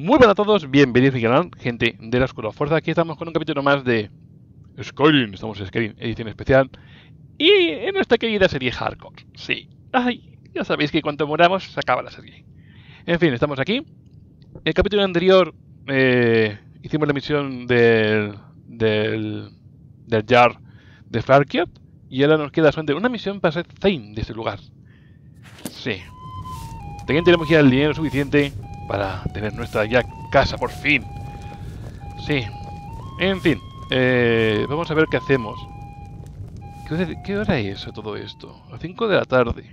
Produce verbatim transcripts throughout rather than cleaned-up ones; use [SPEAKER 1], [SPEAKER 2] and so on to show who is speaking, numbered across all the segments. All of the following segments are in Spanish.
[SPEAKER 1] Muy buenas a todos, bienvenidos al canal, gente de la Oscura Fuerza. Aquí estamos con un capítulo más de Skyrim, estamos en Skyrim, edición especial. Y en nuestra querida serie Hardcore, sí. Ay, ya sabéis que cuando moramos se acaba la serie. En fin, estamos aquí. El capítulo anterior eh, hicimos la misión del, del, del Jar de Farkiot. Y ahora nos queda solamente una misión para ser Thane de este lugar. Sí. También tenemos ya el dinero suficiente para tener nuestra ya casa por fin. Sí. En fin. Eh, vamos a ver qué hacemos. ¿Qué hora, qué hora es todo esto? A las cinco de la tarde.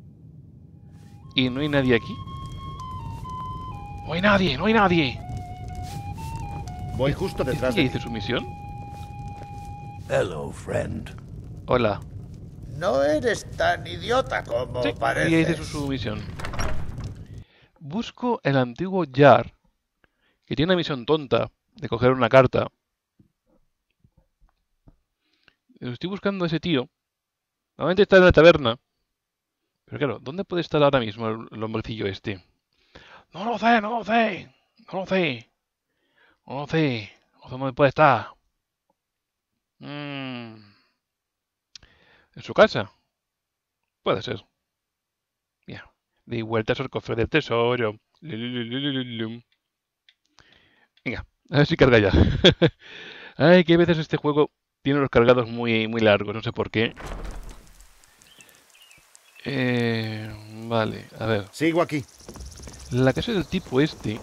[SPEAKER 1] ¿Y no hay nadie aquí? ¡No hay nadie! ¡No hay nadie!
[SPEAKER 2] Voy justo detrás
[SPEAKER 1] ¿Qué
[SPEAKER 2] de
[SPEAKER 1] dice su misión?
[SPEAKER 3] Hello, friend.
[SPEAKER 1] Hola.
[SPEAKER 2] No eres tan idiota como
[SPEAKER 1] Sí,
[SPEAKER 2] pareces.
[SPEAKER 1] ¿qué dice su, su misión? Busco el antiguo Jar, que tiene una misión tonta de coger una carta. Estoy buscando a ese tío. Normalmente está en la taberna. Pero claro, ¿dónde puede estar ahora mismo el, el hombrecillo este? No lo sé, no lo sé. No lo sé. No lo sé. No sé dónde puede estar. Mm. ¿En su casa? Puede ser. Mira. De vueltas al cofre del tesoro. Venga, a ver si carga ya. Ay, que a veces este juego tiene los cargados muy, muy largos, no sé por qué. Eh, vale, a ver.
[SPEAKER 2] Sigo aquí.
[SPEAKER 1] La casa del tipo este.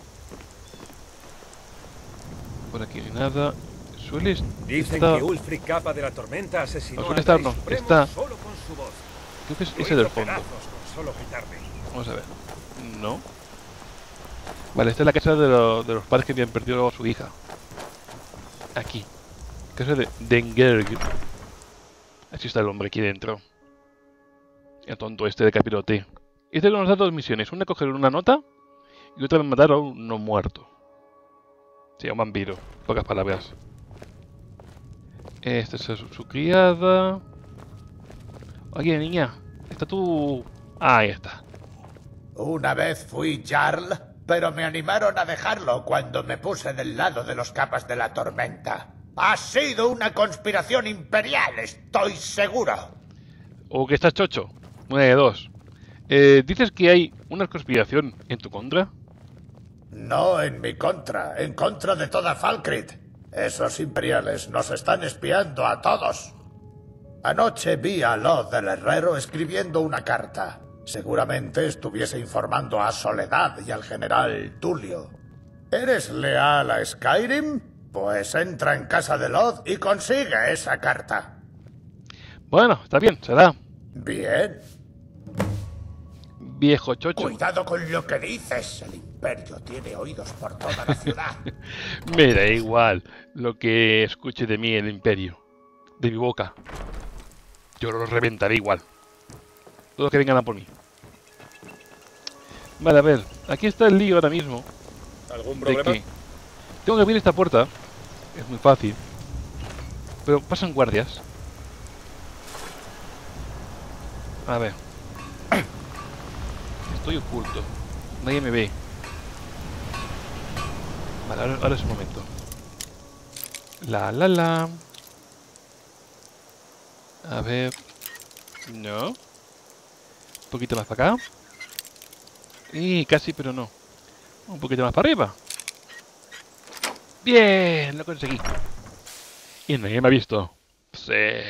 [SPEAKER 1] Por aquí no hay nada. Suele
[SPEAKER 3] Dicen
[SPEAKER 1] estar...
[SPEAKER 3] que Ulfric, capa de la tormenta, asesinó
[SPEAKER 1] No suele
[SPEAKER 3] al
[SPEAKER 1] estar,
[SPEAKER 3] Rey
[SPEAKER 1] no.
[SPEAKER 3] Supremo
[SPEAKER 1] Está...
[SPEAKER 3] solo con su voz.
[SPEAKER 1] Creo que es
[SPEAKER 3] Lo
[SPEAKER 1] ese del
[SPEAKER 3] hizo
[SPEAKER 1] fondo.
[SPEAKER 3] pedazos con solo quitarle.
[SPEAKER 1] Vamos a ver. No. Vale, esta es la casa de, lo- de los padres que habían perdido a su hija. Aquí. Casa de Dengerg. Así está el hombre aquí dentro. El tonto este de capirote. Este nos da dos misiones. Una coger una nota y otra matar a un no muerto. Sí, a un vampiro. Pocas palabras. Esta es su, su criada. Oye, niña. ¿Está tú? Ah, ahí está.
[SPEAKER 2] Una vez fui Jarl, pero me animaron a dejarlo cuando me puse del lado de los capas de la tormenta. Ha sido una conspiración imperial, estoy seguro.
[SPEAKER 1] ¿O que estás chocho? Una de dos. Eh, ¿Dices que hay una conspiración en tu contra?
[SPEAKER 2] No en mi contra, en contra de toda Falkreath. Esos imperiales nos están espiando a todos. Anoche vi a Lod del Herrero escribiendo una carta. Seguramente estuviese informando a Soledad y al general Tulio. ¿Eres leal a Skyrim? Pues entra en casa de Lod y consigue esa carta.
[SPEAKER 1] Bueno, está bien, se da.
[SPEAKER 2] Bien.
[SPEAKER 1] Viejo chocho.
[SPEAKER 2] Cuidado con lo que dices. El imperio tiene oídos por toda la ciudad.
[SPEAKER 1] Me da igual lo que escuche de mí el imperio. De mi boca. Yo los reventaré igual. Todos que vengan a por mí. Vale, a ver. Aquí está el lío ahora mismo.
[SPEAKER 3] ¿Algún
[SPEAKER 1] De
[SPEAKER 3] problema?
[SPEAKER 1] que tengo que abrir esta puerta. Es muy fácil. Pero pasan guardias. A ver. Estoy oculto. Nadie me ve. Vale, ahora, ahora es el momento. La, la, la. A ver. No. Un poquito más para acá. Y casi, pero no. Un poquito más para arriba. Bien, lo conseguí. Y nadie me ha visto. Sí.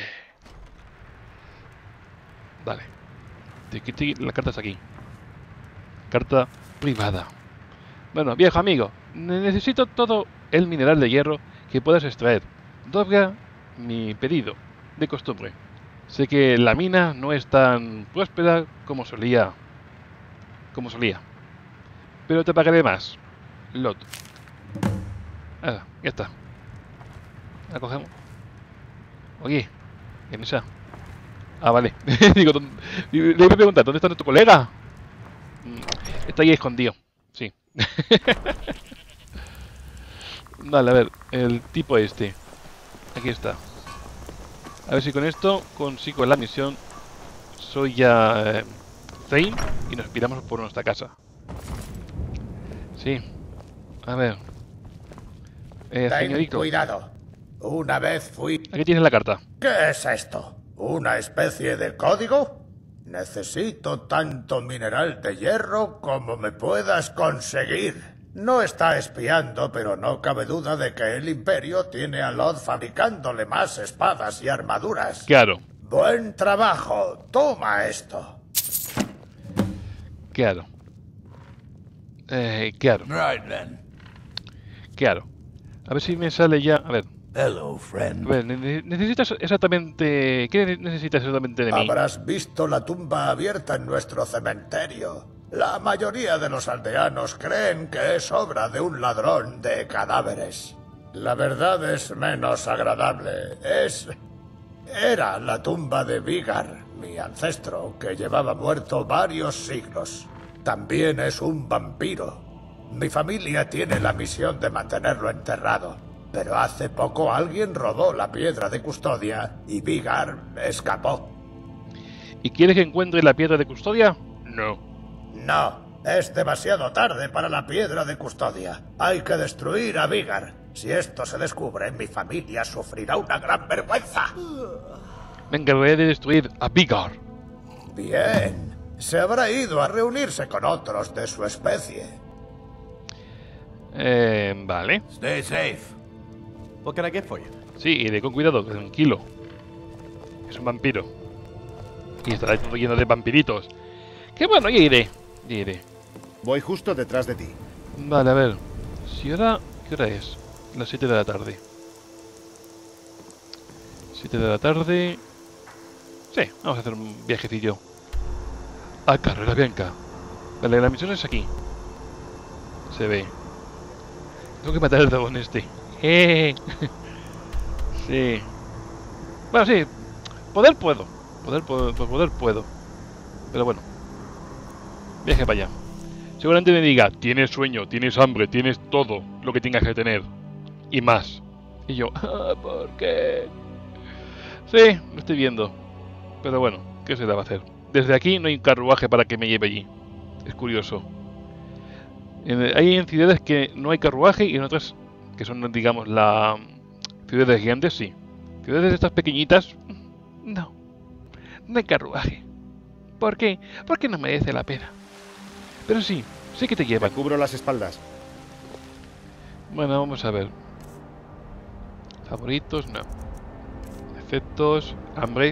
[SPEAKER 1] Vale. Tiki, tiki, la carta está aquí. Carta privada. Bueno, viejo amigo. Necesito todo el mineral de hierro que puedas extraer. Dobla mi pedido, de costumbre. Sé que la mina no es tan próspera como solía. Como solía. Pero te pagaré más. Lot. Ah, ya está. La cogemos. Oye, ¿quién es esa? Ah, vale. Digo, ¿dónde- le voy a preguntar, ¿dónde está tu colega? Mm, Está ahí escondido. Sí. Vale, a ver, el tipo este. Aquí está. A ver si con esto consigo la misión. Soy ya eh, Thane y nos piramos por nuestra casa. Sí. A ver. Eh,
[SPEAKER 2] Ten
[SPEAKER 1] señorito.
[SPEAKER 2] cuidado. Una vez fui...
[SPEAKER 1] Aquí tienes la carta.
[SPEAKER 2] ¿Qué es esto? ¿Una especie de código? Necesito tanto mineral de hierro como me puedas conseguir. No está espiando, pero no cabe duda de que el Imperio tiene a Lod fabricándole más espadas y armaduras.
[SPEAKER 1] Claro.
[SPEAKER 2] Buen trabajo. Toma esto.
[SPEAKER 1] Claro. Eh, claro.
[SPEAKER 4] Right then.
[SPEAKER 1] Claro. A ver si me sale ya. A ver.
[SPEAKER 4] Hello, friend.
[SPEAKER 1] A ver, ne- necesitas exactamente... ¿Qué ne- necesitas exactamente de mí?
[SPEAKER 2] Habrás visto la tumba abierta en nuestro cementerio. La mayoría de los aldeanos creen que es obra de un ladrón de cadáveres. La verdad es menos agradable. Es... Era la tumba de Vigar, mi ancestro, que llevaba muerto varios siglos. También es un vampiro. Mi familia tiene la misión de mantenerlo enterrado. Pero hace poco alguien robó la piedra de custodia y Vigar escapó.
[SPEAKER 1] ¿Y quieres que encuentre la piedra de custodia? No.
[SPEAKER 2] No, es demasiado tarde para la piedra de custodia. Hay que destruir a Vigar. Si esto se descubre, mi familia sufrirá una gran vergüenza.
[SPEAKER 1] Me encargaré de destruir a Vigar.
[SPEAKER 2] Bien. Se habrá ido a reunirse con otros de su especie.
[SPEAKER 1] Eh, vale.
[SPEAKER 4] Stay safe.
[SPEAKER 5] What can I get for you?
[SPEAKER 1] Sí, iré con cuidado, tranquilo. Es un vampiro. Y estará todo lleno de vampiritos. Que bueno, ya iré. Ya iré.
[SPEAKER 6] Voy justo detrás de ti.
[SPEAKER 1] Vale, a ver. Si ahora... ¿Qué hora es? Las siete de la tarde. siete de la tarde... Sí, vamos a hacer un viajecillo. A Carrera Bianca. Vale, la misión es aquí. Se ve. Tengo que matar al dragón este. ¡Eh! Sí. Bueno, sí. Poder puedo. Poder, poder, poder puedo. Pero bueno. Viaje para allá. Seguramente me diga, tienes sueño, tienes hambre, tienes todo lo que tengas que tener. Y más. Y yo, ¿por qué? Sí, lo estoy viendo. Pero bueno, ¿qué se le va a hacer? Desde aquí no hay un carruaje para que me lleve allí. Es curioso. En- hay en ciudades que no hay carruaje y en otras que son, digamos, la ciudades gigantes, sí. Ciudades estas pequeñitas, no. No hay carruaje. ¿Por qué? Porque no merece la pena. Pero sí, sí que te
[SPEAKER 6] Te
[SPEAKER 1] llevan.
[SPEAKER 6] cubro las espaldas.
[SPEAKER 1] Bueno, vamos a ver. Favoritos, no. Efectos, hambre.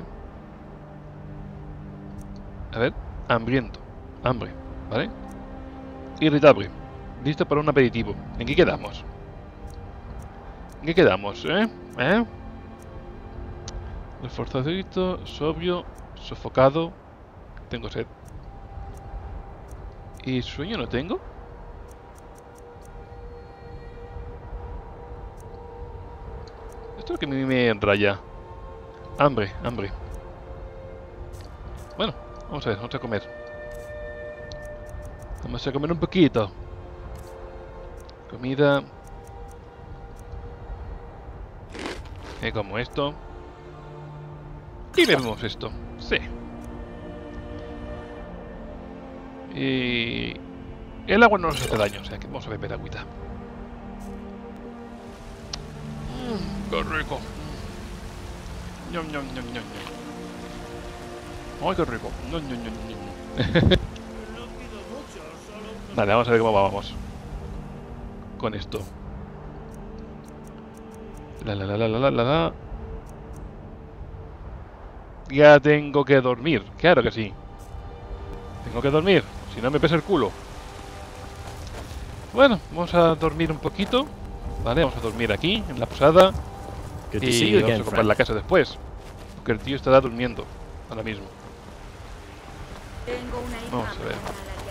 [SPEAKER 1] A ver, hambriento. Hambre, ¿vale? Irritable. Listo para un aperitivo. ¿En qué quedamos? ¿En qué quedamos, eh? ¿Eh? Esforzadito, sobrio, sofocado. Tengo sed. ¿Y sueño no tengo? Esto es lo que a mí me raya. Hambre, hambre. Bueno, vamos a ver, vamos a comer. Vamos a comer un poquito. Comida. Me como esto. Y bebemos esto. Sí. Y... el agua no nos hace daño, o sea que vamos a beber agüita. Mmm, qué rico. Ñam, ñam, ñam, ñam, ñam. Ay, qué rico. Ñam, ñam, ñam, ñam. Vale, vamos a ver cómo vamos con esto. La la la la la la la la. Ya tengo que dormir, claro que sí. Tengo que dormir, si no me pesa el culo. Bueno, vamos a dormir un poquito. Vale, vamos a dormir aquí, en la posada.
[SPEAKER 5] Good to see
[SPEAKER 1] Y
[SPEAKER 5] you
[SPEAKER 1] vamos
[SPEAKER 5] again,
[SPEAKER 1] a comprar
[SPEAKER 5] friend.
[SPEAKER 1] la casa después. Porque el tío estará durmiendo ahora mismo.
[SPEAKER 7] Tengo una
[SPEAKER 1] Vamos a ver.
[SPEAKER 7] idea.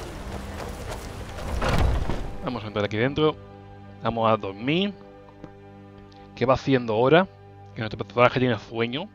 [SPEAKER 1] Vamos a entrar aquí dentro. Vamos a dormir. ¿Qué va haciendo ahora? Que nuestro personaje tiene sueño.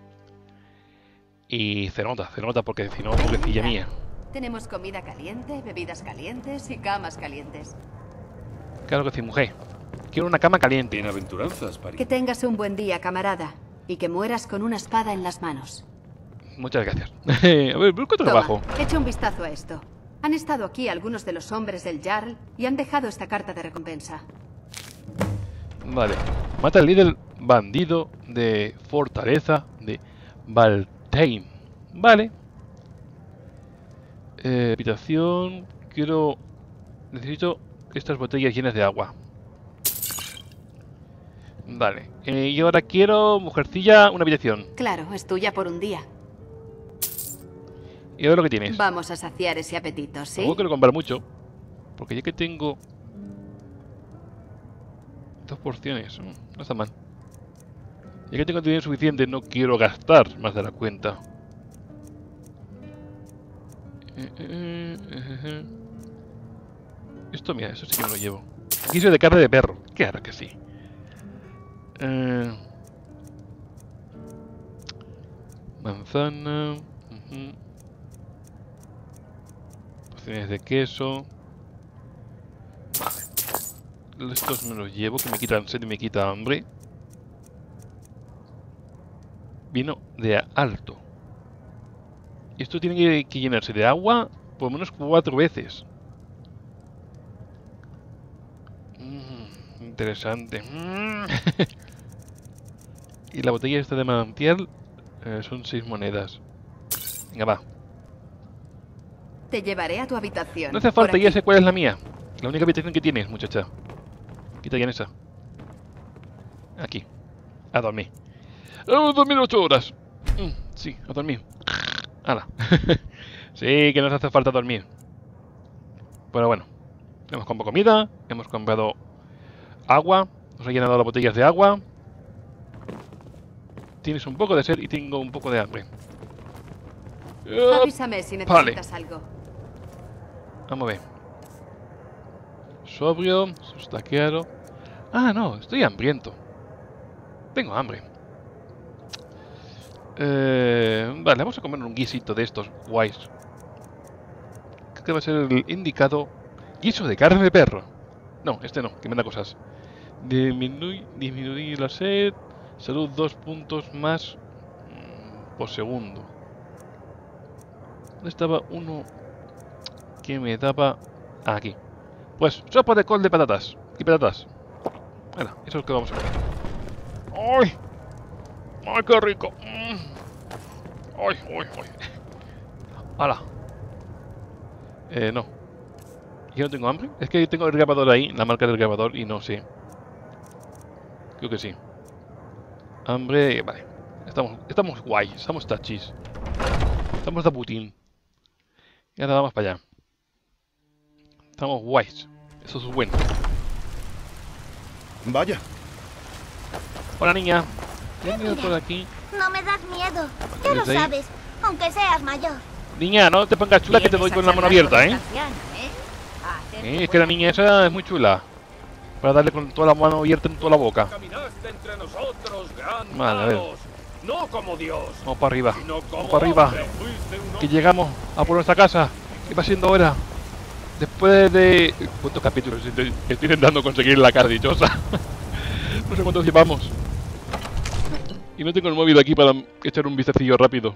[SPEAKER 1] Y se nota, se nota porque si no, pobrecilla mía.
[SPEAKER 7] Tenemos comida caliente, bebidas calientes y camas calientes.
[SPEAKER 1] Claro que sí, mujer. Quiero una cama caliente.
[SPEAKER 3] Bienaventuranzas, pariente.
[SPEAKER 7] Que tengas un buen día, camarada. Y que mueras con una espada en las manos.
[SPEAKER 1] Muchas gracias. A ver, busco trabajo.
[SPEAKER 7] Toma, echa un vistazo a esto. Han estado aquí algunos de los hombres del Jarl y han dejado esta carta de recompensa.
[SPEAKER 1] Vale. Mata al líder bandido de fortaleza de Valtheim. Vale. Eh, habitación. Quiero... Necesito estas botellas llenas de agua. Vale. Eh, y ahora quiero, mujercilla, una habitación.
[SPEAKER 7] Claro, es tuya por un día.
[SPEAKER 1] Y ahora lo que tienes.
[SPEAKER 7] Vamos a saciar ese apetito, ¿sí?
[SPEAKER 1] Tampoco quiero comprar mucho. Porque ya que tengo... Dos porciones. No está mal. Ya que tengo dinero suficiente, no quiero gastar más de la cuenta. Eh, eh, eh, eh. Esto, mira, eso sí que me lo llevo. Guiso de carne de perro. Claro que sí. Eh... Manzana. Uh-huh. Porciones de queso. Vale. Estos me los llevo, que me quitan sed y me quita hambre. Vino de alto. Y esto tiene que, que llenarse de agua por lo menos cuatro veces. Mm, interesante. Mm. Y la botella esta de manantial eh, son seis monedas. Venga, va.
[SPEAKER 7] Te llevaré a tu habitación.
[SPEAKER 1] No hace
[SPEAKER 7] por
[SPEAKER 1] falta,
[SPEAKER 7] aquí.
[SPEAKER 1] ya sé cuál es la mía. La única habitación que tienes, muchacha. Quita ya en esa. Aquí. A dormir. ¡A dormir ocho horas! Mm, sí, a dormir. ¡Hala! Sí, que nos hace falta dormir. Pero bueno. Hemos comprado comida. Hemos comprado agua. Nos ha llenado las botellas de agua. Tienes un poco de sed y tengo un poco de hambre.
[SPEAKER 7] Avísame si necesitas
[SPEAKER 1] vale.
[SPEAKER 7] algo.
[SPEAKER 1] Vamos a ver. Sobrio, eso está claro. Ah, no, estoy hambriento. Tengo hambre. Eh, vale, vamos a comer un guisito de estos guays. Creo que va a ser el indicado. Guiso de carne de perro. No, este no, que me da cosas. Disminuir, disminuir la sed. Salud dos puntos más mmm, por segundo. ¿Dónde estaba uno que me daba? Ah, aquí. Pues sopa de col de patatas. Y patatas. Bueno, eso es lo que vamos a comer. ¡Ay! ¡Ay, qué rico! Mm. ¡Ay, ay, ay! ¡Hala! Eh, no. ¿Yo no tengo hambre? Es que tengo el grabador ahí, la marca del grabador, y no sé. Creo que sí. Hambre, vale. Estamos, estamos guay, estamos tachis. Estamos de Putin. Y ahora vamos para allá. Estamos guays. Eso es bueno.
[SPEAKER 6] Vaya.
[SPEAKER 1] Hola, niña. Venga por aquí.
[SPEAKER 8] No me das miedo. Ya lo
[SPEAKER 1] ¿Desde ahí?
[SPEAKER 8] sabes, aunque seas mayor.
[SPEAKER 1] Niña, no te pongas chula que te doy con la mano abierta, ¿eh?
[SPEAKER 7] ¿eh?
[SPEAKER 1] Eh, es que la niña esa es muy chula. Para darle con toda la mano abierta en toda la boca.
[SPEAKER 3] Caminaste entre nosotros, gran
[SPEAKER 1] Vale, a ver.
[SPEAKER 3] Talos. No como Dios,
[SPEAKER 1] Vamos para arriba.
[SPEAKER 3] sino como
[SPEAKER 1] Vamos para arriba.
[SPEAKER 3] hombre. Fuiste un
[SPEAKER 1] Que llegamos a por nuestra casa. ¿Qué va siendo hora? Después de... ¿Cuántos capítulos? Estoy, estoy intentando conseguir la cara dichosa. No sé cuántos llevamos. Y no tengo el móvil aquí para echar un vistacillo rápido.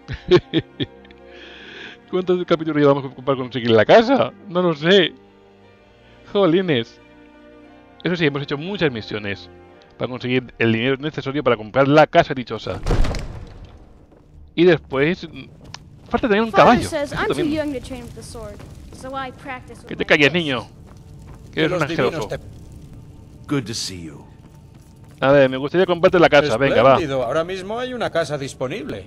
[SPEAKER 1] ¿Cuántos capítulos llevamos para conseguir la casa? No lo sé. Jolines. Eso sí, hemos hecho muchas misiones para conseguir el dinero necesario para comprar la casa dichosa. Y después... Falta tener un caballo.
[SPEAKER 9] says
[SPEAKER 1] Eso
[SPEAKER 9] I'm too
[SPEAKER 1] también.
[SPEAKER 9] young to train with the sword, so I practice with
[SPEAKER 1] Que te
[SPEAKER 9] my
[SPEAKER 1] calles,
[SPEAKER 9] fists.
[SPEAKER 1] niño. Que eres un asqueroso.
[SPEAKER 4] Good to see you.
[SPEAKER 1] A ver, me gustaría comprarte la casa. Venga, va.
[SPEAKER 10] Espléndido, ahora mismo hay una casa disponible.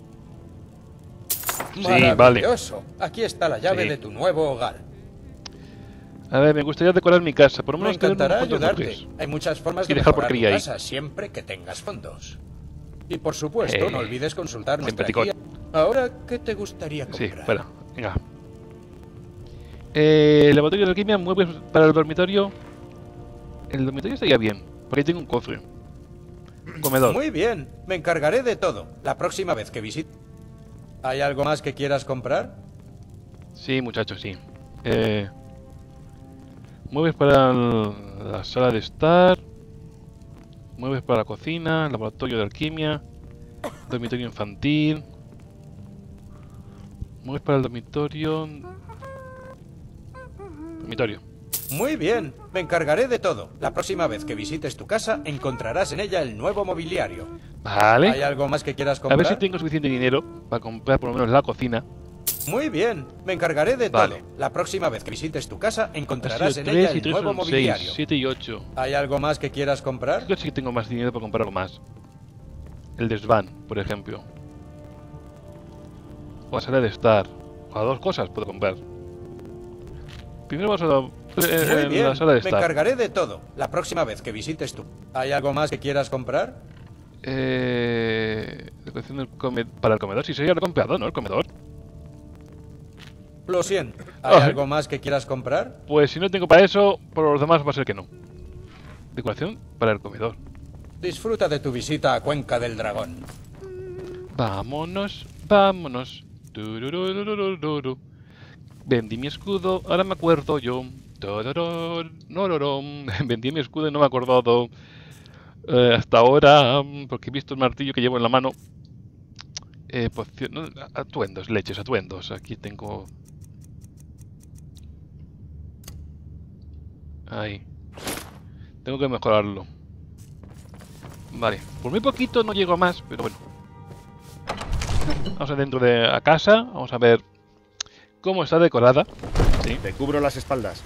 [SPEAKER 1] Sí, vale.
[SPEAKER 10] Maravilloso. Aquí está la llave
[SPEAKER 1] Sí.
[SPEAKER 10] de tu nuevo hogar.
[SPEAKER 1] A ver, me gustaría decorar mi casa. Por lo
[SPEAKER 10] Me
[SPEAKER 1] menos tener
[SPEAKER 10] encantará
[SPEAKER 1] unos cuantos
[SPEAKER 10] ayudarte.
[SPEAKER 1] bloques.
[SPEAKER 10] Hay muchas formas
[SPEAKER 1] Y
[SPEAKER 10] de
[SPEAKER 1] dejar
[SPEAKER 10] mejorar tu
[SPEAKER 1] porquería ahí.
[SPEAKER 10] casa siempre que tengas fondos. Y por supuesto,
[SPEAKER 1] Eh,
[SPEAKER 10] no olvides consultar nuestra
[SPEAKER 1] simpaticón.
[SPEAKER 10] guía. Ahora, ¿qué te gustaría
[SPEAKER 1] Sí,
[SPEAKER 10] comprar?
[SPEAKER 1] espera. Venga. Eh, laboratorio de alquimia, muebles para el dormitorio. El dormitorio estaría bien. Porque ahí tengo un cofre. Un comedor.
[SPEAKER 10] Muy bien, me encargaré de todo. La próxima vez que visite. ¿Hay algo más que quieras comprar?
[SPEAKER 1] Sí, muchachos, sí. Eh, muebles para el- la sala de estar. Muebles para la cocina. Laboratorio de alquimia. Dormitorio infantil. Muebles para el dormitorio. Dormitorio.
[SPEAKER 10] Muy bien, me encargaré de todo. La próxima vez que visites tu casa, encontrarás en ella el nuevo mobiliario.
[SPEAKER 1] Vale.
[SPEAKER 10] ¿Hay algo más que quieras
[SPEAKER 1] A
[SPEAKER 10] comprar?
[SPEAKER 1] ver si tengo suficiente dinero para comprar por lo menos la cocina.
[SPEAKER 10] Muy bien, me encargaré de
[SPEAKER 1] Vale.
[SPEAKER 10] todo. La próxima vez que visites tu casa,
[SPEAKER 1] Ha
[SPEAKER 10] encontrarás
[SPEAKER 1] sido
[SPEAKER 10] en ella
[SPEAKER 1] tres y
[SPEAKER 10] el
[SPEAKER 1] tres
[SPEAKER 10] nuevo
[SPEAKER 1] son
[SPEAKER 10] mobiliario.
[SPEAKER 1] seis, siete y ocho.
[SPEAKER 10] ¿Hay algo más que quieras comprar?
[SPEAKER 1] Creo que sí que tengo más dinero para comprar algo más. El desván, por ejemplo. O la sala de estar. O a dos cosas puedo comprar. Primero vamos a la, eh,
[SPEAKER 10] Muy
[SPEAKER 1] en
[SPEAKER 10] bien,
[SPEAKER 1] la sala de
[SPEAKER 10] me
[SPEAKER 1] estar.
[SPEAKER 10] encargaré de todo. La próxima vez que visites tu... ¿Hay algo más que quieras comprar?
[SPEAKER 1] Eh, decoración del come- para el comedor. Sí, sería el comedor, ¿no? El comedor.
[SPEAKER 10] Lo siento. ¿Hay
[SPEAKER 1] Ay.
[SPEAKER 10] algo más que quieras comprar?
[SPEAKER 1] Pues si no tengo para eso, por los demás va a ser que no. Decoración para el comedor.
[SPEAKER 10] Disfruta de tu visita a Cuenca del Dragón.
[SPEAKER 1] Vámonos, vámonos. Tururururururu. Vendí mi escudo, ahora me acuerdo yo. Tororor, nororom. Vendí mi escudo y no me he acordado eh, hasta ahora, porque he visto el martillo que llevo en la mano. Eh, poción- no, atuendos, leches, atuendos. Aquí tengo... Ahí. Tengo que mejorarlo. Vale, por muy poquito no llego a más, pero bueno. Vamos a dentro de la casa, vamos a ver cómo está decorada. Sí.
[SPEAKER 6] Te cubro las espaldas.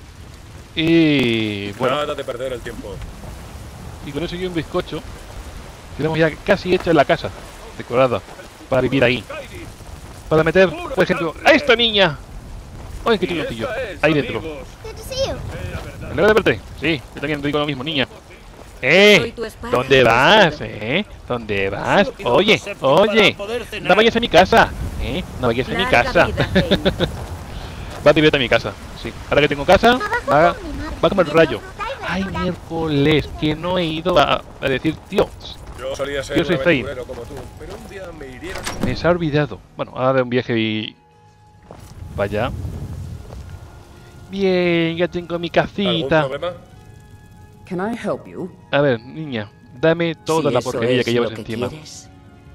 [SPEAKER 1] Y bueno,
[SPEAKER 3] Nada de perder el tiempo.
[SPEAKER 1] y con eso y un bizcocho, tenemos ya casi hecha la casa decorada para vivir ahí. Para meter, por ejemplo, a esta niña. ¡Ay, qué tironcillo! Ahí dentro.
[SPEAKER 8] Good to see you.
[SPEAKER 1] Me alegro de verte. Sí, yo también digo lo mismo, niña. ¡Eh! ¿Dónde vas, eh? ¿Dónde vas? Oye, oye. No vayas a mi casa. ¿Eh? No vayas a mi casa. Va directo a mi casa. Sí. Ahora que tengo casa, va, va como el rayo. ¡Ay, miércoles! Que no he ido a, a decir, tío,
[SPEAKER 3] Yo solía ser
[SPEAKER 1] Yo soy
[SPEAKER 3] un
[SPEAKER 1] Zane.
[SPEAKER 3] aventurero como tú, pero un día me hirieron.
[SPEAKER 1] me se ha olvidado. Bueno, ahora de un viaje y... Vaya. Bien, ya tengo mi
[SPEAKER 3] ¿Algún
[SPEAKER 1] casita.
[SPEAKER 3] problema?
[SPEAKER 11] Can I help you?
[SPEAKER 1] A ver, niña, dame toda
[SPEAKER 11] Si
[SPEAKER 1] la
[SPEAKER 11] eso
[SPEAKER 1] porquería
[SPEAKER 11] es
[SPEAKER 1] que llevas
[SPEAKER 11] lo que
[SPEAKER 1] encima.
[SPEAKER 11] quieres.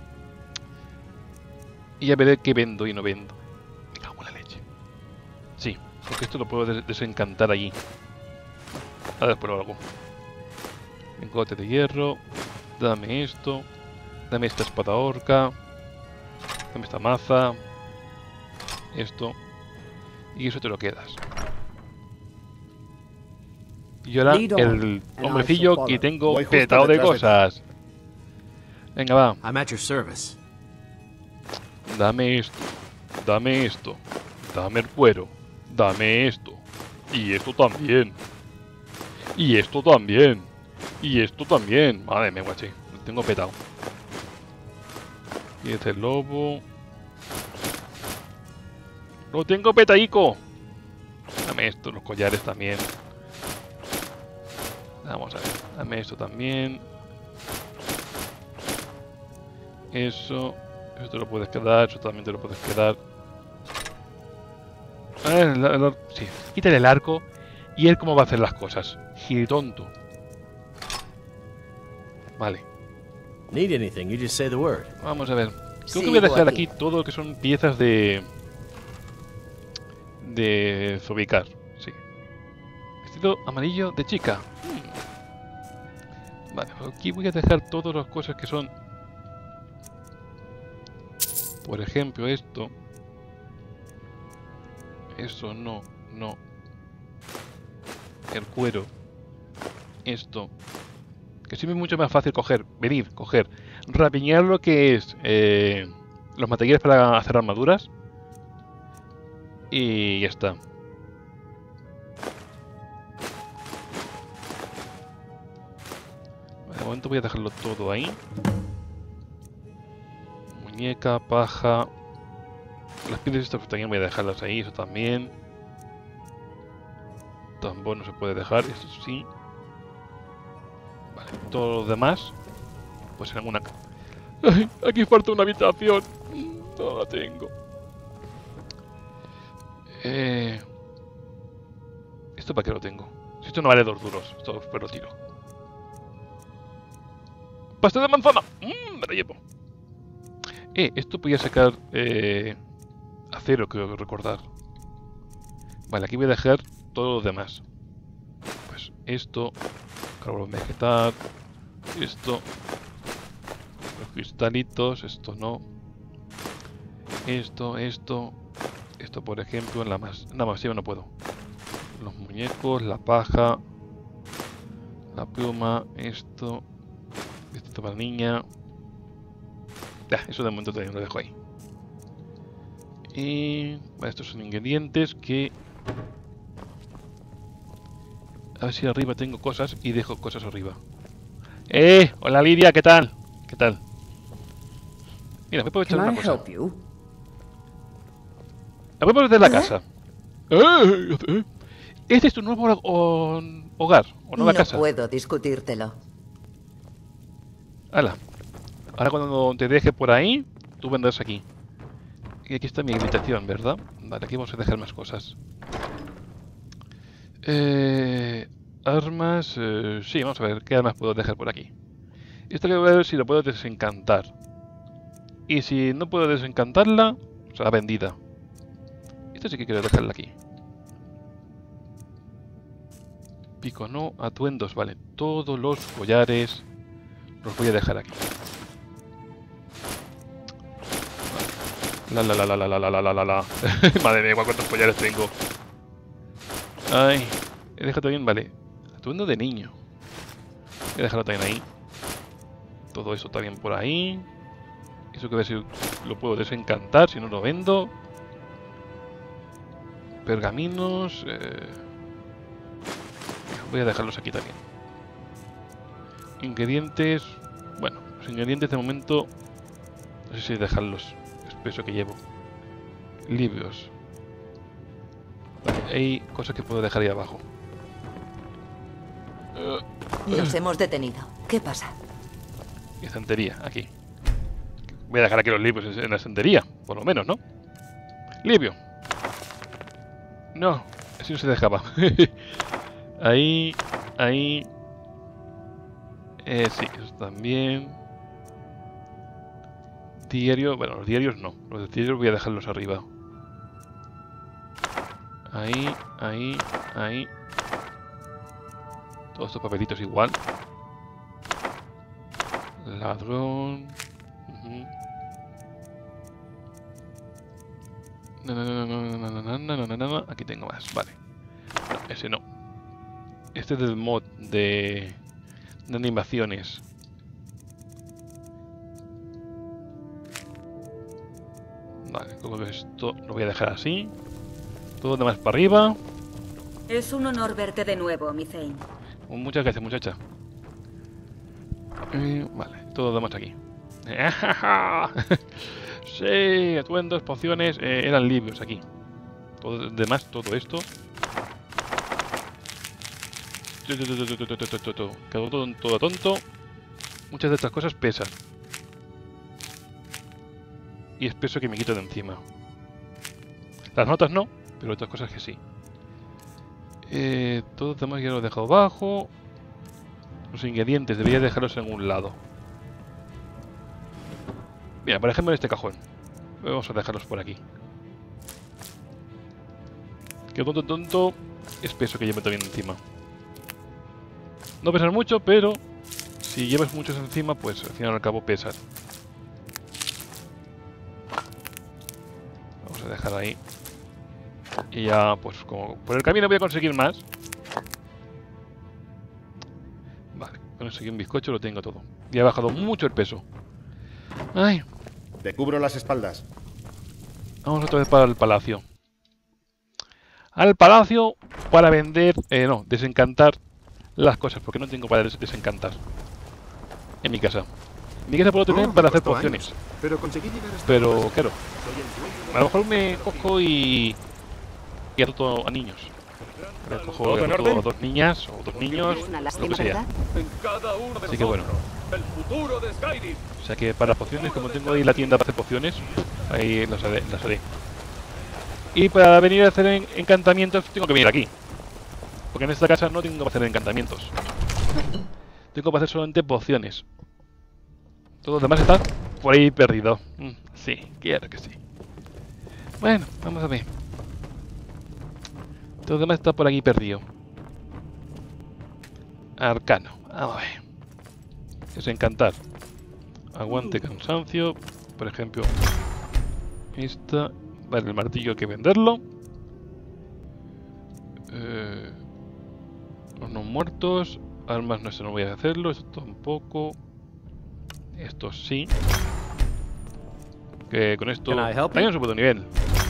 [SPEAKER 1] Y ya veré qué vendo y no vendo. Me cago en la leche. Sí, porque esto lo puedo des- desencantar allí. A ver, por algo. Lingote de hierro. Dame esto. Dame esta espada orca. Dame esta maza. Esto. Y eso te lo quedas. Y ahora
[SPEAKER 11] Lead on,
[SPEAKER 1] el
[SPEAKER 11] and I shall
[SPEAKER 1] hombrecillo
[SPEAKER 11] follow.
[SPEAKER 1] que tengo
[SPEAKER 6] Voy justo
[SPEAKER 1] petado de
[SPEAKER 6] detrás de ti.
[SPEAKER 1] cosas. Venga, va.
[SPEAKER 5] I'm at your service.
[SPEAKER 1] Dame esto, dame esto, dame el cuero, dame esto, y esto también, y esto también, y esto también. Madre mía, guache, lo tengo petado. Y este lobo. Lo tengo petaico. Dame esto, los collares también. Vamos a ver, dame esto también. Eso. Eso te lo puedes quedar, eso también te lo puedes quedar. A ver, el- el- el- sí, quítale el arco y él cómo va a hacer las cosas. Giritonto. Vale,
[SPEAKER 5] Need anything, you just say the word.
[SPEAKER 1] vamos a ver. Creo
[SPEAKER 11] Sí,
[SPEAKER 1] que voy a dejar
[SPEAKER 11] aquí.
[SPEAKER 1] aquí todo lo que son piezas de... De Zobicar, sí. Vestido amarillo de chica. Hmm. Vale, aquí voy a dejar todas las cosas que son... Por ejemplo, esto. Eso no, no. El cuero. Esto. Que siempre es mucho más fácil coger, venir, coger, rapiñar lo que es eh, los materiales para hacer armaduras. Y ya está. De momento voy a dejarlo todo ahí. Muñeca, paja. Las pieles estas pues, también voy a dejarlas ahí, eso también. Tambor no se puede dejar, eso sí. Vale, todo lo demás. Pues en alguna... ¡Ay! Aquí falta una habitación. No la tengo. Eh... ¿Esto para qué lo tengo? Si esto no vale dos duros, esto pues lo tiro. ¡Pastel de manzana! ¡Mmm! Me la llevo. Eh, esto podía sacar eh, acero, creo recordar. Vale, aquí voy a dejar todo lo demás. esto, carbón vegetal, esto, los cristalitos, esto no, esto, esto, esto por ejemplo, en la más, en la masiva no puedo. Los muñecos, la paja, la pluma, esto, esto para la niña. Ya, eso de momento también lo dejo ahí. Y bueno, estos son ingredientes que... A ver si arriba tengo cosas y dejo cosas arriba. ¡Eh! Hola Lidia, ¿qué tal? ¿Qué tal? Mira, me puedo echar
[SPEAKER 11] Can
[SPEAKER 1] una
[SPEAKER 11] I
[SPEAKER 1] cosa.
[SPEAKER 11] help you?
[SPEAKER 1] La podemos desde la casa. ¡Eh! ¿Eh? ¿Este es tu nuevo ho- hogar o nueva
[SPEAKER 7] No
[SPEAKER 1] casa?
[SPEAKER 7] puedo discutírtelo.
[SPEAKER 1] Hala. Ahora cuando te deje por ahí, tú vendrás aquí. Y aquí está mi habitación, ¿verdad? Vale, aquí vamos a dejar más cosas. Eh, armas... Eh, sí, vamos a ver qué armas puedo dejar por aquí. Esto que voy a ver si lo puedo desencantar. Y si no puedo desencantarla, será vendida. Esto sí que quiero dejarla aquí. Pico no, atuendos, vale. Todos los collares los voy a dejar aquí. La la la la la la la la la la la. Madre mía, cuántos collares tengo. Ay, he dejado bien, vale. Atuendo de niño. Voy a dejarlo también ahí. Todo eso también por ahí. Eso que a ver si lo puedo desencantar, si no lo vendo. Pergaminos. Eh... Voy a dejarlos aquí también. Ingredientes. Bueno, los ingredientes de momento. No sé si dejarlos. Es peso que llevo. Libros. Vale, hay cosas que puedo dejar ahí abajo.
[SPEAKER 7] Nos hemos detenido. ¿Qué pasa?
[SPEAKER 1] Estantería, aquí. Voy a dejar aquí los libros en la estantería, por lo menos, ¿no? Libio. No, así no se dejaba. Ahí, ahí. Eh, sí, eso también. Diario, bueno, los diarios no. Los diarios voy a dejarlos arriba. Ahí, ahí, ahí. Todos estos papelitos igual. Ladrón. Uh-huh. No, no, no, no, no, no, no, no, no, no, no. Aquí tengo más, vale. No, ese no. Este es del mod de, de animaciones. Vale, como que esto lo voy a dejar así. Todo lo demás para arriba.
[SPEAKER 12] Es un honor verte de nuevo, mi Zane.
[SPEAKER 1] Muchas gracias, muchacha. Eh, vale, todo lo demás aquí. Sí, atuendos, pociones, eh, eran libros aquí. Todo lo demás, todo esto. Quedó todo, todo tonto. Muchas de estas cosas pesan. Y es peso que me quito de encima. Las notas no, pero otras cosas que sí. Eh, todo lo demás ya lo he dejado abajo. Los ingredientes debería dejarlos en un lado. Mira, por ejemplo en este cajón. Vamos a dejarlos por aquí. Que tonto, tonto. Es peso que llevo también encima. No pesan mucho, pero si llevas muchos encima, pues al final y al cabo pesan. Vamos a dejar ahí. Y ya, pues como por el camino voy a conseguir más. Vale, conseguí un bizcocho, lo tengo todo. Y ha bajado mucho el peso. Ay.
[SPEAKER 6] Te cubro las espaldas.
[SPEAKER 1] Vamos otra vez para el palacio. Al palacio para vender, eh, no, desencantar las cosas, porque no tengo para des desencantar. En mi casa. En mi casa puedo tener
[SPEAKER 13] Oh,
[SPEAKER 1] para hacer
[SPEAKER 13] costó
[SPEAKER 1] pociones.
[SPEAKER 13] años, pero conseguí llegar hasta
[SPEAKER 1] Pero,
[SPEAKER 13] la base.
[SPEAKER 1] claro.
[SPEAKER 13] Soy el dueño de
[SPEAKER 1] A lo mejor me cojo y... Y adopto a niños. Me cojo
[SPEAKER 3] ¿Todo en
[SPEAKER 1] adopto
[SPEAKER 3] orden?
[SPEAKER 1] a dos niñas o dos niños,
[SPEAKER 7] Una
[SPEAKER 1] lo
[SPEAKER 7] lástima,
[SPEAKER 1] que sea.
[SPEAKER 7] ¿verdad?
[SPEAKER 3] En cada uno de
[SPEAKER 1] Así que bueno.
[SPEAKER 3] nosotros, el futuro de Skyrim.
[SPEAKER 1] O sea que para pociones, como tengo ahí la tienda para hacer pociones, ahí las haré. Las haré. Y para venir a hacer en encantamientos, tengo que venir aquí. Porque en esta casa no tengo para hacer encantamientos. Tengo para hacer solamente pociones. Todo lo demás está por ahí perdido. Mm, sí, claro que sí. Bueno, vamos a ver. Todo lo demás está por aquí perdido. Arcano. Vamos a ver. Desencantar. Aguante cansancio. Por ejemplo, esta. Vale, el martillo hay que venderlo. Eh, los no muertos. Armas no, eso no voy a hacerlo. Esto tampoco. Esto sí. Que con esto también subo de nivel.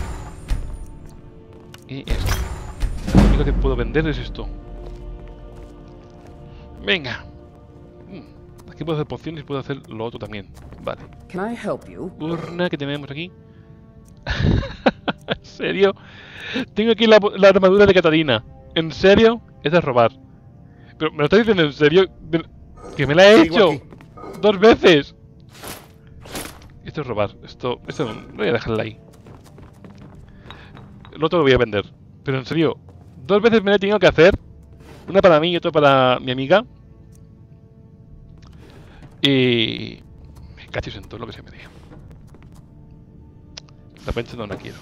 [SPEAKER 1] Y esto. Lo único que puedo vender es esto. Venga. Aquí puedo hacer pociones y puedo hacer lo otro también. Vale.
[SPEAKER 11] Can I help you?
[SPEAKER 1] Urna que tenemos aquí. ¿En serio? Tengo aquí la, la armadura de Catarina. ¿En serio? Esa es robar. Pero me lo estás diciendo en serio. Que me la he hecho dos veces. Esto es robar. Esto, esto no voy a dejarla ahí. El otro lo voy a vender. Pero en serio, dos veces me la he tenido que hacer. Una para mí y otra para mi amiga. Y... me cachis en todo lo que se me diga. La pencha no la quiero.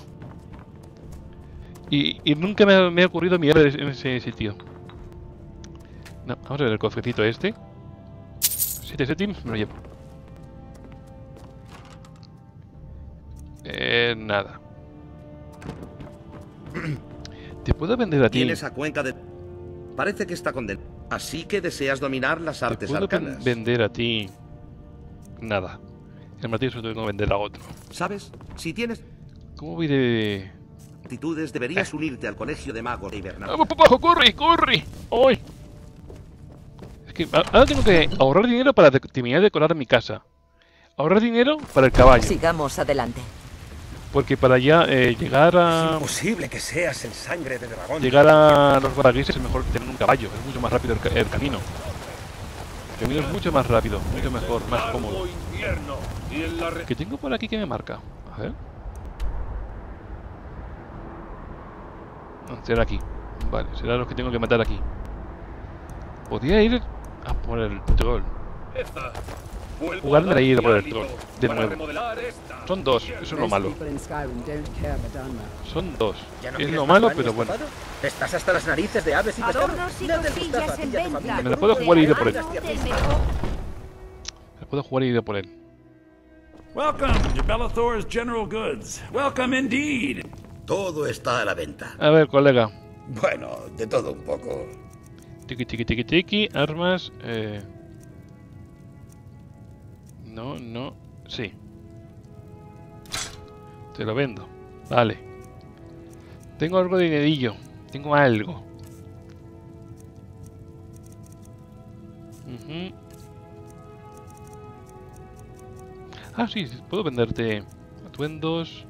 [SPEAKER 1] Y, y nunca me ha, me ha ocurrido mirar en ese sitio. No, vamos a ver el cofrecito este. Siete settings, me lo llevo. Eh, nada. Te puedo vender a ti.
[SPEAKER 14] Tienes a Cuenca de... Parece que está condenado. Así que deseas dominar las
[SPEAKER 1] Te
[SPEAKER 14] artes
[SPEAKER 1] puedo
[SPEAKER 14] arcanas.
[SPEAKER 1] vender a ti. Nada. El martillo se lo tengo que vender a otro.
[SPEAKER 14] ¿Sabes? Si tienes
[SPEAKER 1] ¿Cómo voy de...?
[SPEAKER 14] actitudes, deberías unirte al colegio de magos de Hibernal.
[SPEAKER 1] ¡Vamos, papajo! ¡Corre! ¡Corre! ¡Ay! Es que ahora tengo que ahorrar dinero para de terminar de decorar mi casa. Ahorrar dinero para el caballo.
[SPEAKER 15] Sigamos adelante.
[SPEAKER 1] Porque para ya eh, llegar a...
[SPEAKER 16] Es imposible que seas el sangre de dragón.
[SPEAKER 1] Llegar a los baragueses es mejor tener un caballo. Es mucho más rápido el, ca el camino. El camino es mucho más rápido, mucho mejor, más cómodo. ¿Qué tengo por aquí que me marca? A ver. No, será aquí. Vale, será los que tengo que matar aquí. Podría ir a por el troll. Jugarme de ir a por el troll. De nuevo. Son dos, eso es lo malo. Son dos. Es lo malo, pero bueno.
[SPEAKER 16] Estás hasta las narices de aves y pescados.
[SPEAKER 1] Me la puedo jugar y ir a por él. Me la puedo jugar y ir a por él.
[SPEAKER 17] Welcome to Bellathor's General Goods. Welcome indeed.
[SPEAKER 14] Todo está a la venta.
[SPEAKER 1] A ver, colega.
[SPEAKER 16] Bueno, de todo un poco.
[SPEAKER 1] Tiki, tiki, tiki, tiki. Armas. Eh... No, no. Sí. Te lo vendo. Vale. Tengo algo de dinerillo. Tengo algo. Uh-huh. Ah, sí, puedo venderte atuendos.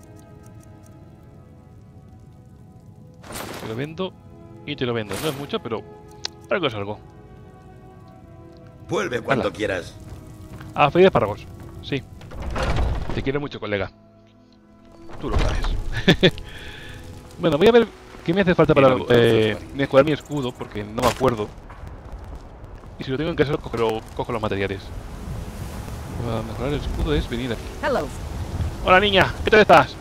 [SPEAKER 1] Te lo vendo y te lo vendo. No es mucho, pero algo es algo.
[SPEAKER 14] Vuelve cuando
[SPEAKER 1] Hala.
[SPEAKER 14] quieras.
[SPEAKER 1] Ah, feliz espárragos. Sí. Te quiero mucho, colega. Tú lo sabes. Bueno, voy a ver qué me hace falta para eh, mejorar mi escudo, porque no me acuerdo. Y si lo tengo en casa, cojo, cojo los materiales. Para mejorar el escudo es venir aquí.
[SPEAKER 15] Hello.
[SPEAKER 1] Hola, niña. ¿Qué tal estás?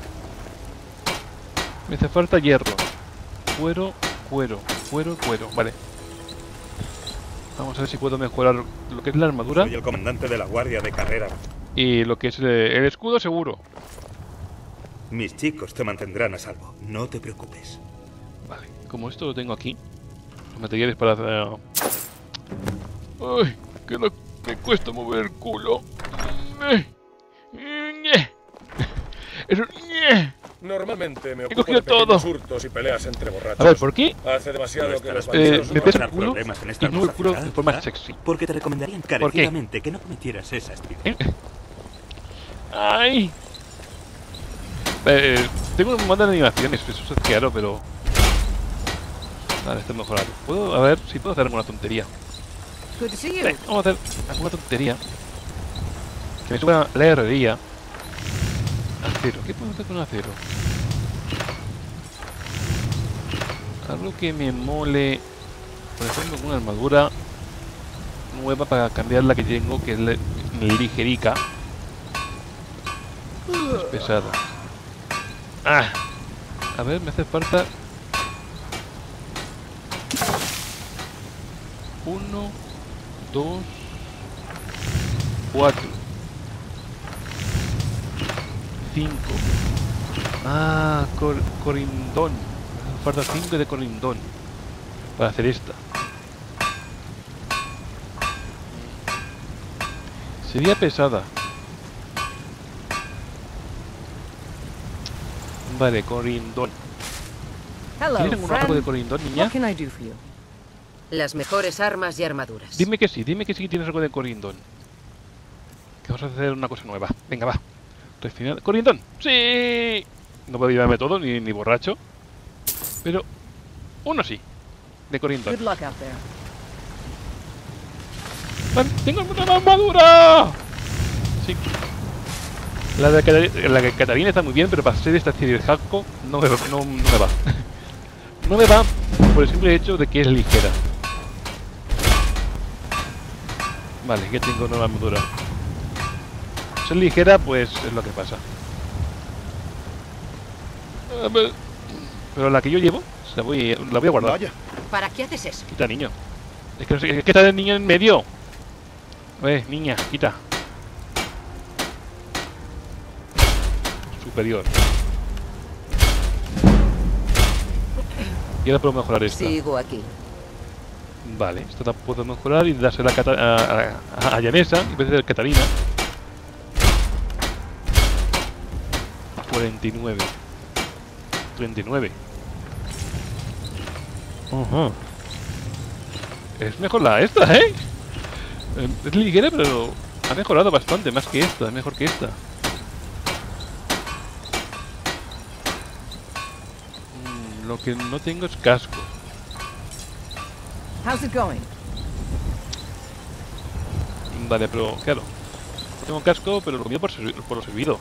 [SPEAKER 1] Me hace falta hierro. Cuero, cuero, cuero, cuero. Vale. Vamos a ver si puedo mejorar lo que es la armadura.
[SPEAKER 16] Soy el comandante de la guardia de carrera.
[SPEAKER 1] Y lo que es eh, el escudo, seguro.
[SPEAKER 16] Mis chicos te mantendrán a salvo. No te preocupes.
[SPEAKER 1] Vale. Como esto lo tengo aquí. Los materiales para hacer... Ay, que lo, me cuesta mover el culo. Eso...
[SPEAKER 3] Normalmente me
[SPEAKER 1] He
[SPEAKER 3] ocupo
[SPEAKER 1] cogido
[SPEAKER 3] de pequeños
[SPEAKER 1] todo.
[SPEAKER 3] hurtos y peleas entre borrachos.
[SPEAKER 1] A ver, ¿por qué?
[SPEAKER 3] Hace demasiado que los
[SPEAKER 1] Eh,
[SPEAKER 3] bandidos
[SPEAKER 1] me
[SPEAKER 3] no
[SPEAKER 1] pesa
[SPEAKER 3] tienen
[SPEAKER 1] el culo
[SPEAKER 3] problemas en
[SPEAKER 1] y
[SPEAKER 3] esta
[SPEAKER 1] no el culo de
[SPEAKER 3] ciudad,
[SPEAKER 1] forma
[SPEAKER 3] ¿verdad?
[SPEAKER 1] sexy.
[SPEAKER 3] Porque te recomendaría
[SPEAKER 1] ¿Por qué?
[SPEAKER 3] encarecidamente que no cometieras esa estupidez.
[SPEAKER 1] ¿Eh? ¡Ay! Eh, tengo un montón de animaciones, eso es claro, pero... Vale, esto es mejorado. Puedo, a ver si puedo hacer alguna tontería.
[SPEAKER 15] Good to see
[SPEAKER 1] Sí,
[SPEAKER 15] you.
[SPEAKER 1] vamos a hacer alguna tontería. Que me suba la herrería. Acero. ¿Qué puedo hacer con acero? Algo que me mole. Por ejemplo, una armadura nueva para cambiar la que tengo, que es la ligerica. Es pesada. Ah. A ver, me hace falta. Uno, dos, cuatro, cinco. Ah, cor corindón. Me falta cinco de corindón para hacer esta. Sería pesada. Vale, corindón. ¿Tienes algún algo de corindón, niña?
[SPEAKER 15] Las mejores armas y armaduras.
[SPEAKER 1] Dime que sí, dime que sí tienes algo de corindón. Que vamos a hacer una cosa nueva. Venga, va. Refinar. ¡Corindón! ¡Sí! No puedo llevarme todo, ni, ni borracho. Pero uno sí. De corindón. Vale, ¡tengo una armadura! Sí. La de, Catar la de Catarina está muy bien, pero para ser esta serie de Hardcore no me, no, no me va. No me va por el simple hecho de que es ligera. Vale, que tengo una armadura. Ser ligera, pues es lo que pasa. Pero la que yo llevo, la voy, la voy a guardar.
[SPEAKER 15] Vaya. ¿Para qué haces eso?
[SPEAKER 1] Quita, niño. Es que, no sé, es que está el niño en medio. A ver, niña, quita. Superior. Y ahora puedo mejorar esta.
[SPEAKER 15] Sigo aquí.
[SPEAKER 1] Vale, esta la puedo mejorar y dársela a, Cata a, a, a Yanesa en vez de Catarina. cuarenta y nueve. treinta y nueve. Uh-huh. Es mejor la esta, ¿eh? Es ligera, pero ha mejorado bastante, más que esta, es mejor que esta. Mm, lo que no tengo es casco.
[SPEAKER 11] How's it going?
[SPEAKER 1] Vale, pero claro, no tengo casco, pero lo mío por, por lo servido.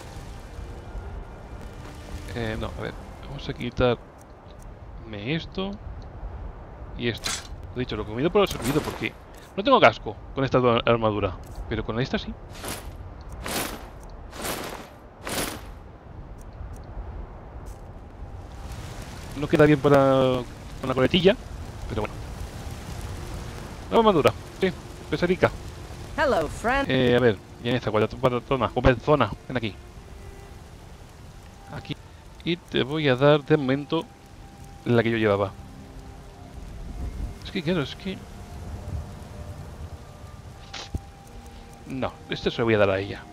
[SPEAKER 1] Eh, no, a ver, vamos a quitarme esto y esto. He dicho, lo comido por lo servido, porque no tengo casco con esta armadura, pero con esta sí. No queda bien para con la coletilla, pero bueno. La armadura, sí, pesadica.
[SPEAKER 11] Hello, friend.
[SPEAKER 1] Eh, a ver, ya en esta zona, zona, ven aquí. Aquí. Y te voy a dar de momento la que yo llevaba. Es que claro, es que... No, este se lo voy a dar a ella.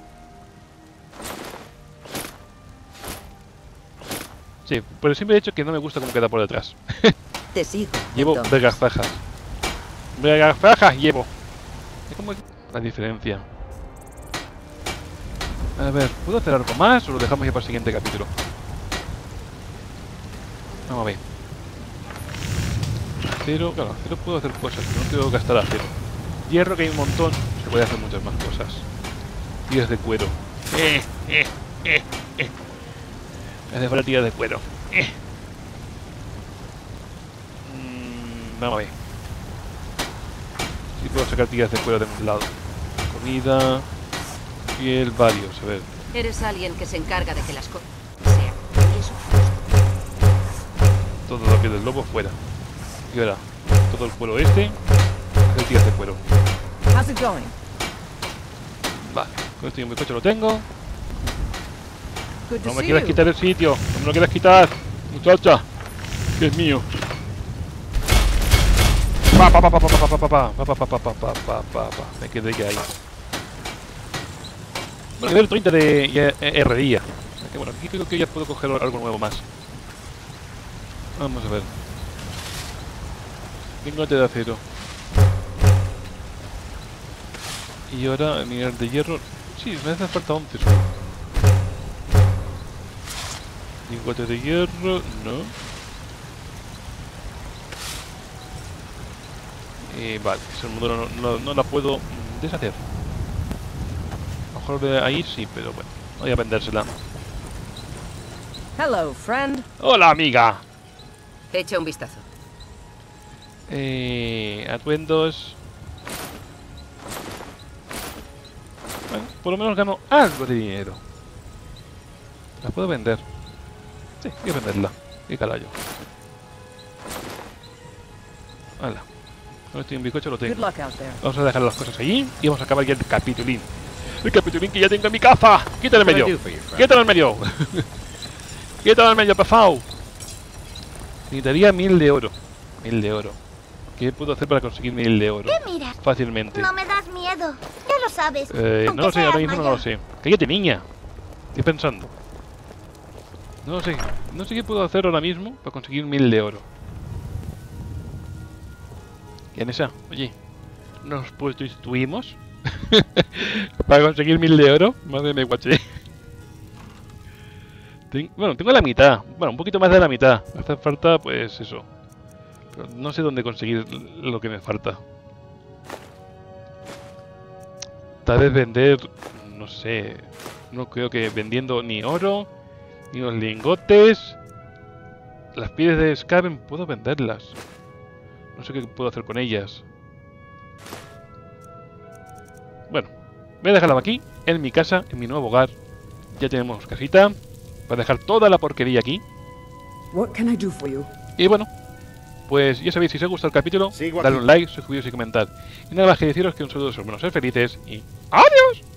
[SPEAKER 1] Sí, por el simple hecho que no me gusta cómo queda por detrás.
[SPEAKER 15] Te sigo.
[SPEAKER 1] Llevo vergafajas. Vergafajas llevo. Es como la diferencia. A ver, ¿puedo hacer algo más o lo dejamos ya para el siguiente capítulo? Vamos a ver. Acero, claro, acero puedo hacer cosas, pero no tengo que gastar acero. Hierro, que hay un montón, se puede hacer muchas más cosas. Tiras de cuero. Eh, eh, eh, eh. Me hace falta tiras de cuero. Eh. Mm, vamos a ver. Si puedo sacar tiras de cuero de un lado. Comida, piel, varios, a ver.
[SPEAKER 15] Eres alguien que se encarga de que las cosas sean. Y eso.
[SPEAKER 1] Todo lo que del lobo fuera. Y ahora, todo el cuero este, hacer tiras de cuero.
[SPEAKER 11] How's it going?
[SPEAKER 1] Vale, con este bizcocho lo tengo.
[SPEAKER 11] Good to
[SPEAKER 1] No me
[SPEAKER 11] see
[SPEAKER 1] quieras
[SPEAKER 11] you.
[SPEAKER 1] quitar el sitio, no me lo quieras quitar, muchacha, que es mío. Pa pa pa pa pa pa pa pa pa pa pa pa pa pa pa pa pa. Me quedé ya ahí. Bueno, nivel treinta de herrería. Que bueno, aquí creo que ya puedo coger algo nuevo más. Vamos a ver. Lingote de acero. Y ahora mineral de hierro. Sí, me hace falta once solo. Lingote de hierro, no. Eh, vale, esa armadura no, no, no la puedo deshacer. A lo mejor de ahí sí, pero bueno, voy a vendérsela.
[SPEAKER 11] Hello, friend.
[SPEAKER 1] Hola, amiga.
[SPEAKER 15] Echa un vistazo.
[SPEAKER 1] Eh, atuendos. Bueno, por lo menos gano algo de dinero. La puedo vender. Sí, voy a venderla. Qué carajo. Hala. No estoy en bizcocho, lo tengo.
[SPEAKER 11] Good luck out there.
[SPEAKER 1] Vamos a dejar las cosas allí y vamos a acabar ya el capitulín. El capitulín que ya tengo en mi casa. Quítalo en medio. Quítalo en medio. Quítalo en medio, pafao. Necesitaría mil de oro. Mil de oro. ¿Qué puedo hacer para conseguir mil de oro?
[SPEAKER 8] ¿Qué miras?
[SPEAKER 1] Fácilmente.
[SPEAKER 8] No me das miedo. Ya lo sabes.
[SPEAKER 1] Eh, no lo sé,
[SPEAKER 8] seas
[SPEAKER 1] ahora mismo no
[SPEAKER 8] mayor.
[SPEAKER 1] lo sé. Cállate, niña. Estoy pensando. No lo sé. No sé qué puedo hacer ahora mismo para conseguir mil de oro. Yanesa, oye, ¿nos prostituimos? Para conseguir mil de oro. Madre mía, guache. Ten- bueno, tengo la mitad. Bueno, un poquito más de la mitad. Me hace falta, pues eso. Pero no sé dónde conseguir lo que me falta. Tal vez vender, no sé. No creo que vendiendo ni oro, ni los lingotes. Las pieles de Skaven puedo venderlas. No sé qué puedo hacer con ellas. Bueno, voy a dejarla aquí, en mi casa, en mi nuevo hogar. Ya tenemos casita. Voy a dejar toda la porquería aquí.
[SPEAKER 11] What can I do for you?
[SPEAKER 1] Y bueno, pues ya sabéis, si os ha gustado el capítulo,
[SPEAKER 6] Sigo
[SPEAKER 1] dale
[SPEAKER 6] aquí.
[SPEAKER 1] un like, suscribiros y comentar. Y nada más que deciros que un saludo de sus buenos, ser felices y ¡adiós!